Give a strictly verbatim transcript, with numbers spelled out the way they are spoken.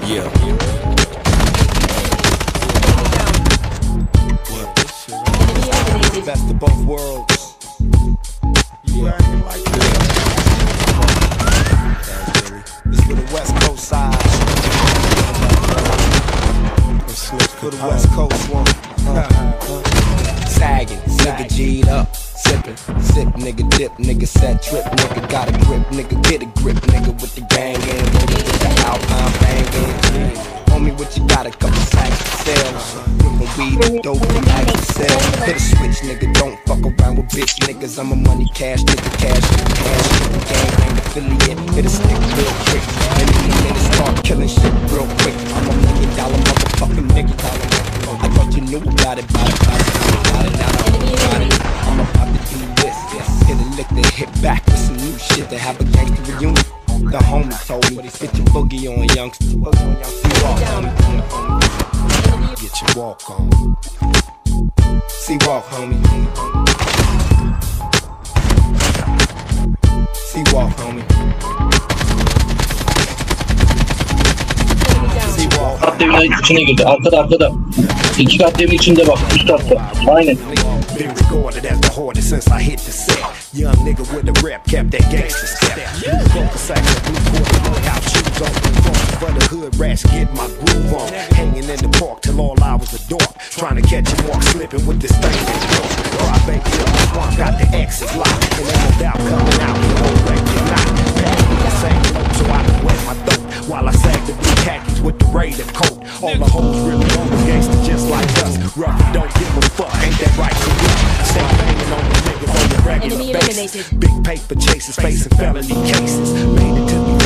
Yeah. Best of both worlds. Yeah. This for the West Coast side. For the West Coast one. Sagging, nigga G'd up, sippin', sip, nigga dip, nigga set trip, nigga got a grip, nigga get a grip, nigga with the gang in, nigga with the Alpine bangin'. Homie, what you got? A couple sacks of sales. Whippin' weed, dope, and like to sell. Hit a switch, nigga, don't fuck around with bitch niggas. I'm a money cash, nigga, cash, nigga, cash, nigga, gang, ain't affiliate. Hit a stick real quick, and in a minute start killing shit real quick. I'm a million dollar motherfucking nigga. I thought you knew about it, about it, about it, about it, now I know about it. I'm about to do this, hit a lick, then hit back with some new shit to have a gangster reunion. The homie told me, get your boogie on, youngster. See walk, homie. Get your walk on. See walk, homie. See walk, homie. Kat evinin içine girdi. Arkada arkada. İki kat evin içinde bak. Üst katta. Aynen. Been regarded as the hardest since I hit the set. Young nigga with the rep kept that gangster step. Blue focus sack, blue quarter, house shoes on. For the hood rats, get my groove on. Hanging in the park till all hours of dark. Trying to catch him walk slipping with this thing in the dark. Cry bank till the swamp got the exit locked. And ain't no doubt coming out, he don't wreck your knot. Pass me the same load so I can wet my throat. While I sag the blue khakis with the Raider coat. All the hoes really on the gangster just like us. Rough, don't give a fuck, ain't that right for you? Stay banging on the niggas on the regular basis. Big paper chasers facing felony cases. Made it to the